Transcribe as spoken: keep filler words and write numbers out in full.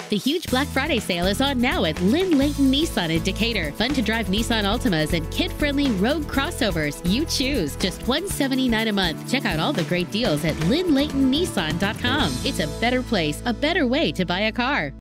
The huge Black Friday sale is on now at Lynn Layton Nissan in Decatur. Fun to drive Nissan Altimas and kid-friendly road crossovers. You choose. Just one hundred seventy-nine dollars a month. Check out all the great deals at lynn layton nissan dot com. It's a better place, a better way to buy a car.